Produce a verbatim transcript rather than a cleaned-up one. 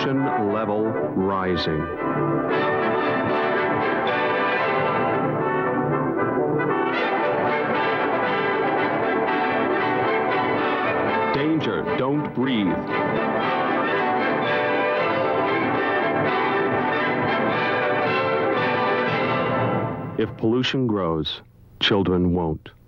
pollution level rising. Danger, don't breathe. If pollution grows, children won't.